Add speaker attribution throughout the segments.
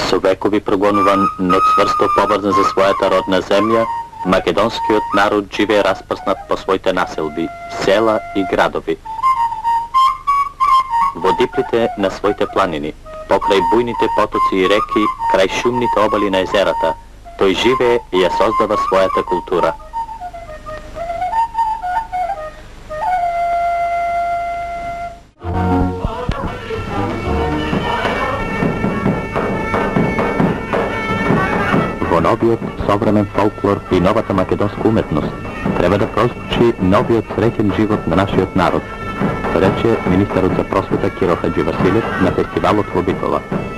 Speaker 1: Со векови прогонуван, но цврсто поврзан за своята родна земја, македонскиот народ живее распрснат по своите населби, села и градови. Во диплите на своите планини, покрај бујните потоци и реки, крај шумните обали на езерата, тој живее и ја создава својата култура. Во новиот современ фолклор и новата македонска уметност треба да прозвучи новиот среќен живот на нашиот народ, рече министерот за просвета Киро Хадживасилев на фестивалот во Битола.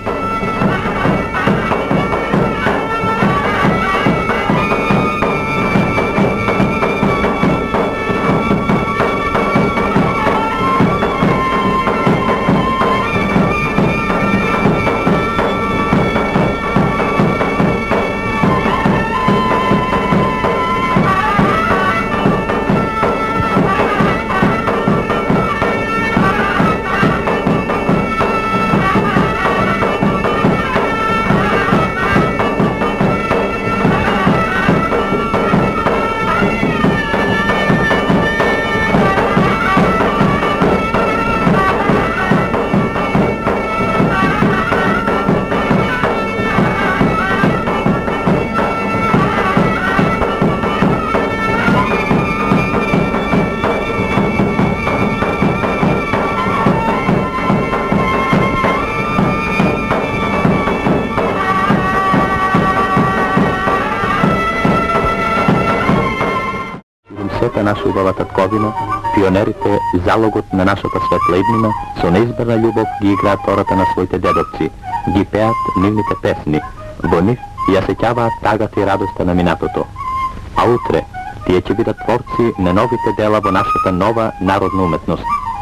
Speaker 1: Наша убава татковина, пионерите, залогот на нашата светла иднина, со неизбрана љубов ги играат тората на своите дедовци, ги пеат нивните песни, во нив ја сеќаваат тагата и радоста на минатото. А утре, тие ќе бидат творци на новите дела во нашата нова народна уметност.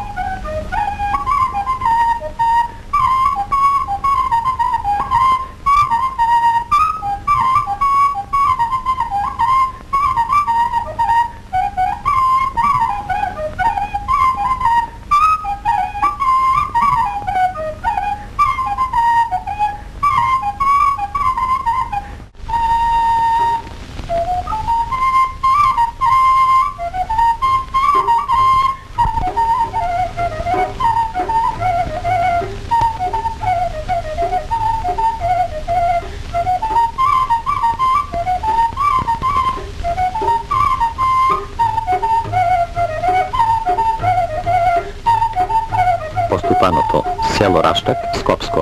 Speaker 1: Село Раштак, Скопско.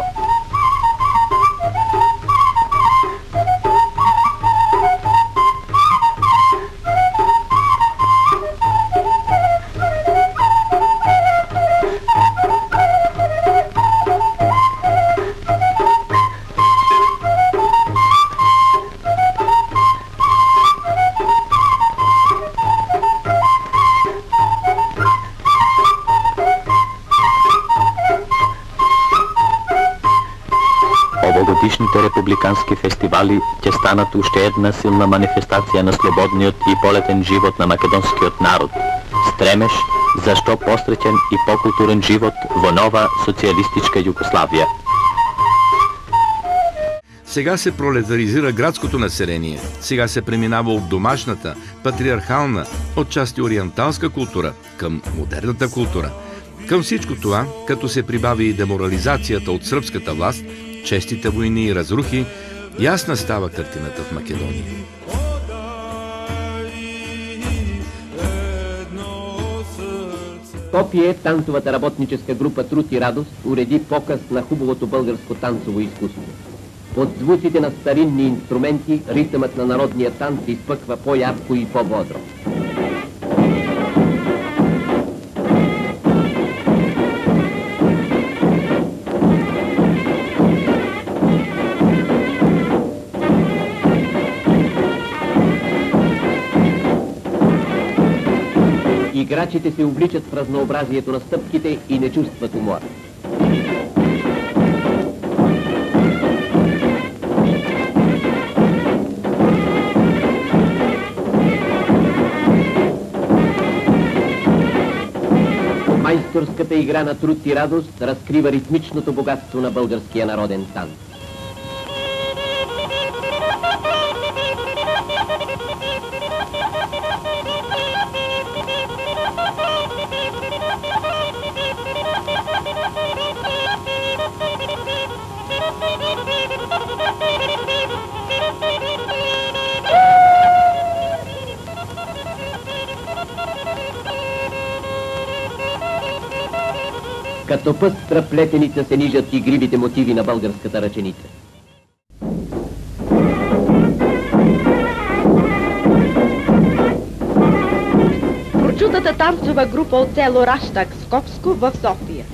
Speaker 1: Овогодишните републикански фестивали ќе станат уште една силна манифестација на слободниот и полетен живот на македонскиот народ, стремеш за што посреќен и покултурен живот во нова социјалистичка Југославија.
Speaker 2: Сега се пролетаризира градското население, сега се преминава от домашната, патриархална, отчасти ориенталска култура към модерната култура. Към всичко това, като се прибави и деморализацията от сръбската власт, честите войни и разрухи, ясна става картината в Македония.
Speaker 3: Скопие танцовата работническа група Труд и радост уреди показ на хубавото българско танцово изкуство. Под звуците на старинни инструменти ритъмът на народния танц изпъква по-ярко и по-бодро. Играчите се увличат в разнообразието на стъпките и не чувстват умора. Майсторската игра на Труд и радост разкрива ритмичното богатство на българския народен танц. Като пъстра плетеница се нижат игривите мотиви на българската ръченица.
Speaker 4: Прочутата танцова група от село Раштак, Скопско в София.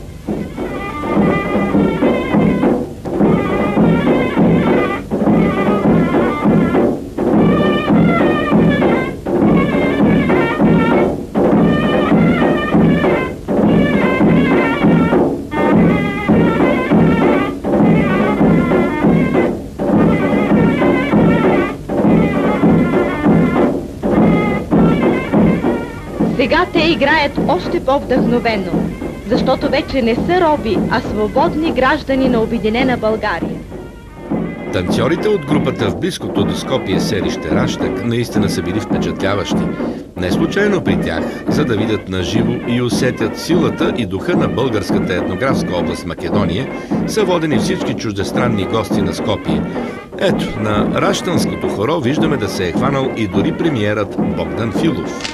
Speaker 4: Сега те играят още по-вдъхновено, защото вече не са роби, а свободни граждани на обединена България.
Speaker 2: Танцорите от групата в близкото до Скопие селище Раштак наистина са били впечатляващи. Не случайно при тях, за да видят наживо и усетят силата и духа на българската етнографска област Македония, са водени всички чуждестранни гости на Скопие. Ето, на раштанското хоро виждаме да се е хванал и дори премиерът Богдан Филов.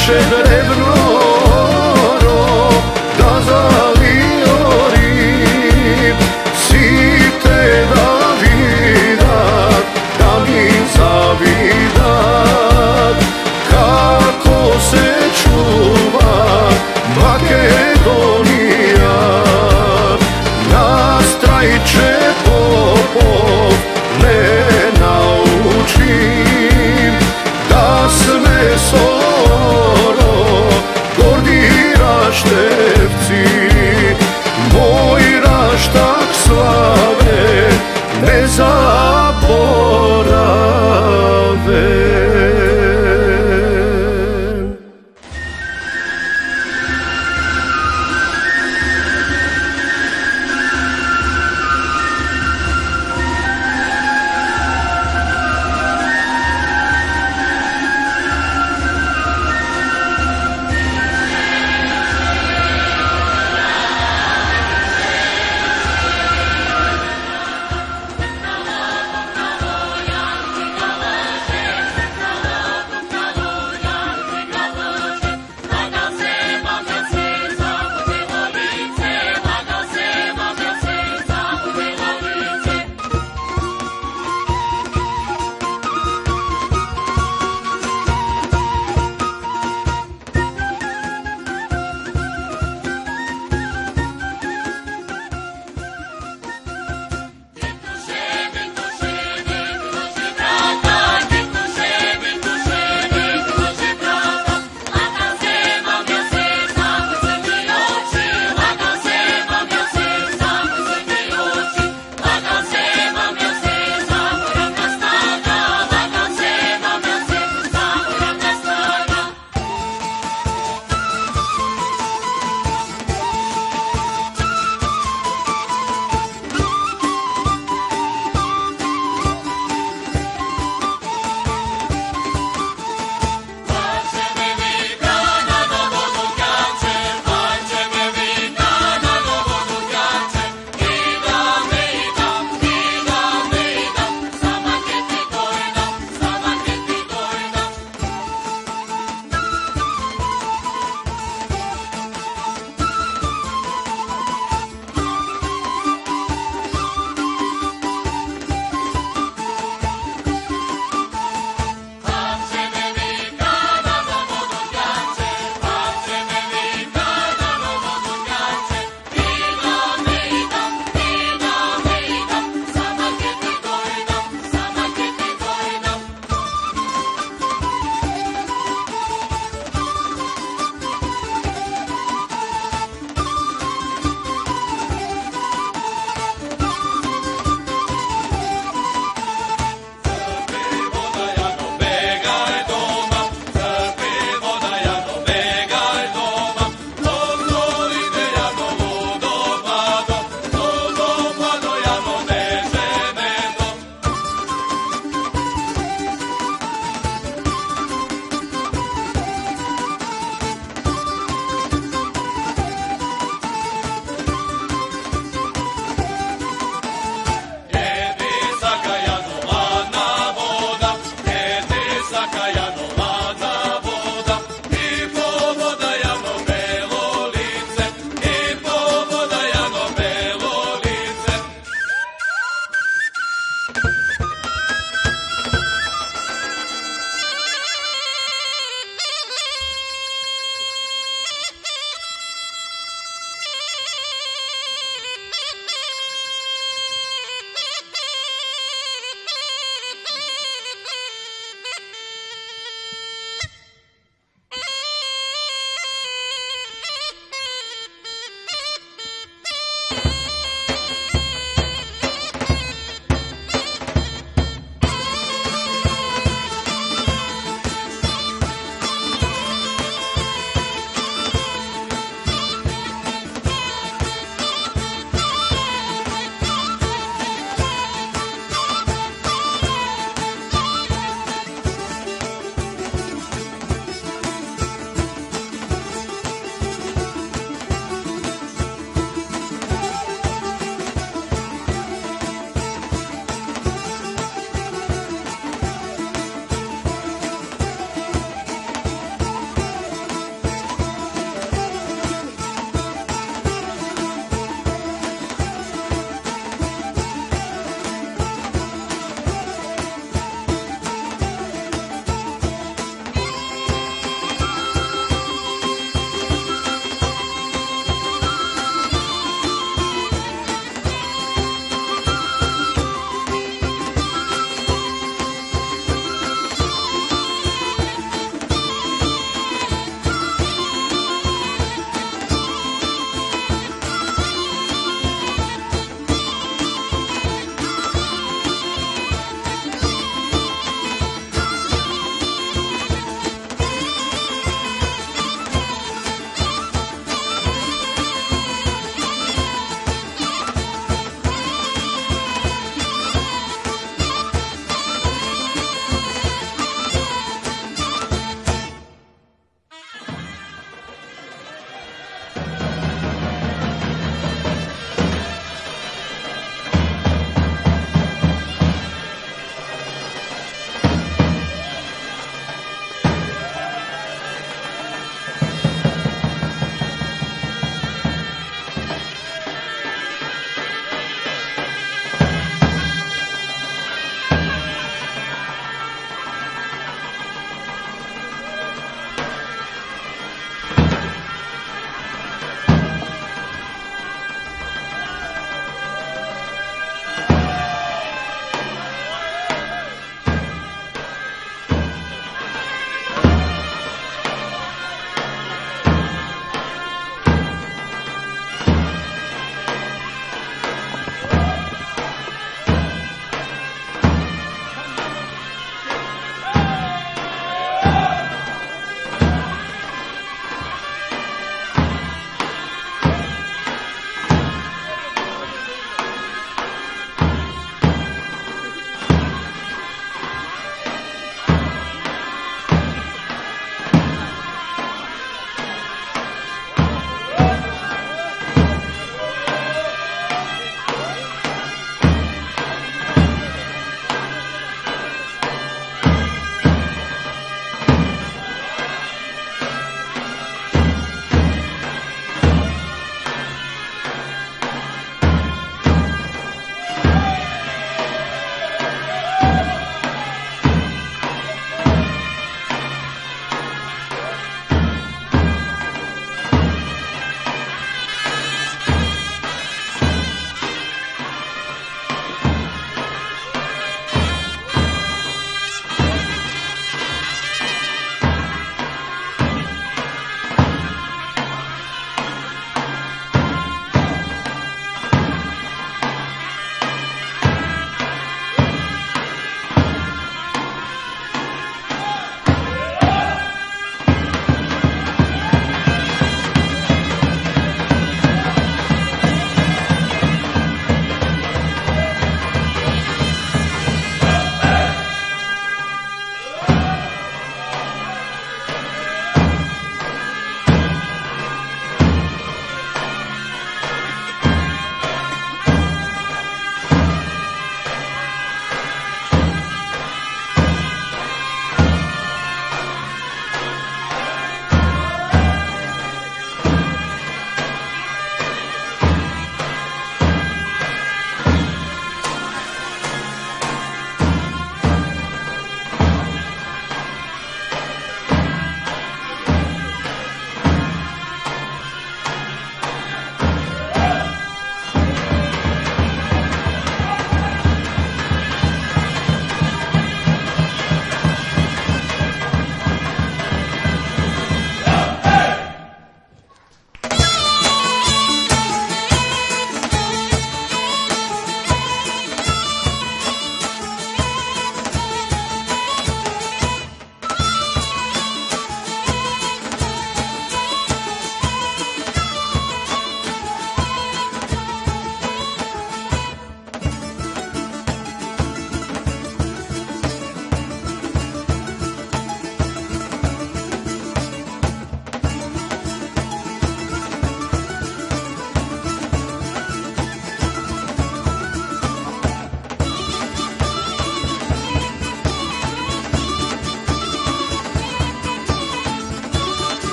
Speaker 5: naše drevno da zaviorim, site da vidat, da mi zavidat, kako se čuva Makedonija. Nastrajče popov ne naučim, da sme soro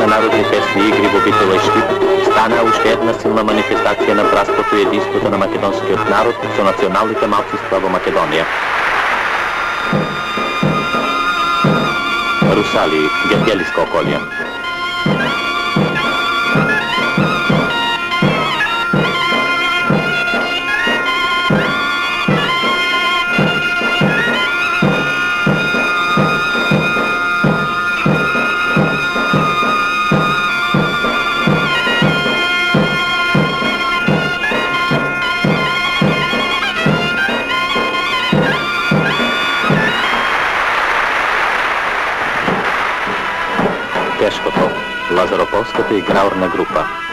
Speaker 1: на народни песни и игри во Битола и Штип стана уште една силна манифестација на братството и единството на македонскиот народ со националните малцинства во Македонија. Русали, Гергелиско околје. Тешкото, Лазароповската играурна група.